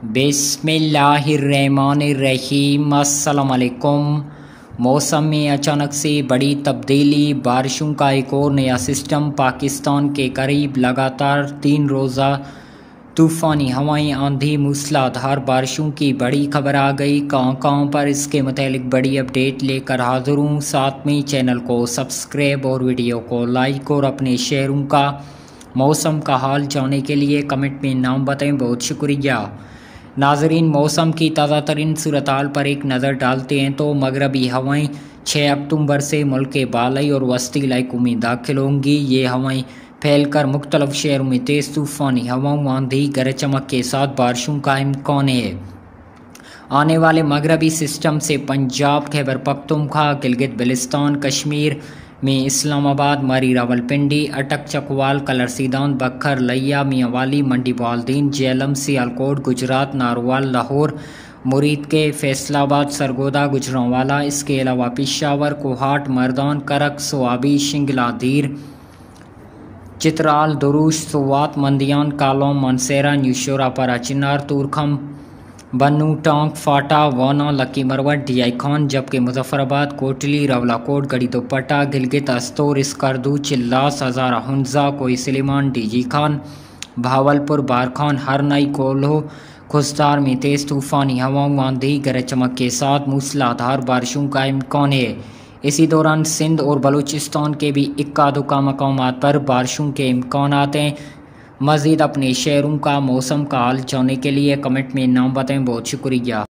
बिस्मिल्लाहिर्रहमानिर्रहीम। अस्सलाम वालेकुम। मौसम में अचानक से बड़ी तब्दीली, बारिशों का एक और नया सिस्टम पाकिस्तान के करीब। लगातार 3 रोज़ा तूफ़ानी हवाएं, आंधी, मूसलाधार बारिशों की बड़ी खबर आ गई। कहाँ पर इसके मुतालिक बड़ी अपडेट लेकर हाजिर हूँ। साथ में चैनल को सब्सक्राइब और वीडियो को लाइक और अपने शेयरों का मौसम का हाल जानने के लिए कमेंट में नाम बताएं। बहुत शुक्रिया। नाजरीन, मौसम की ताज़ा तरीन सूरत हाल पर एक नज़र डालते हैं तो मगरबी हवाएं 6 अक्टूबर से मुल्क के बालाई और वस्ती इलाकों में दाखिल होंगी। ये हवाएं फैलकर मुख्तलिफ शहरों में तेज़ तूफ़ानी हवाओं, आंधी, गरज चमक के साथ बारिशों का इम्कान है। आने वाले मगरबी सिस्टम से पंजाब, खैबर पख्तूनख्वा, गिलगित बल्तिस्तान, कश्मीर में इस्लामाबाद, मरी, रावलपिंडी, अटक, चकवाल, कलरसीदान, बखर, लिया, मियांवाली, मंडी बहाउद्दीन, जेहलम, सियालकोट, गुजरात, नारवाल, लाहौर, मुरीद के, फैसलाबाद, सरगोदा, गुजरांवाला, इसके अलावा पेशावर, कोहाट, मर्दान, करक, सोआबी, शिंगला, धीर, चित्राल, दुरूश, सोवात, मंदियान, कालोम, मानसेरा, न्यूशोरापारा, चिनार, तूरखम, बन्नू, टांक, फाटा, वाना, लकी मरवट, डीआई खान, जबकि मुजफ्फराबाद, कोटली, रवलाकोट, गड़ी दोपट्टा, गिलगित, अस्तोर, इसकरदू, चिल्लास, हज़ारा, हुंजा, कोई सलीमान, डीजी खान, भावलपुर, बारखान, हरनई, कोल्हो, खुस्तार में तेज़ तूफ़ानी हवाओं, आंधी, गरज चमक के साथ मूसलाधार बारिशों का इम्कान है। इसी दौरान सिंध और बलूचिस्तान के भी इक्का दुक्का मकामात पर बारिशों के इम्कानात हैं। मज़ीद अपने शहरों का मौसम का हाल जानने के लिए कमेंट में नाम बताएं। बहुत शुक्रिया।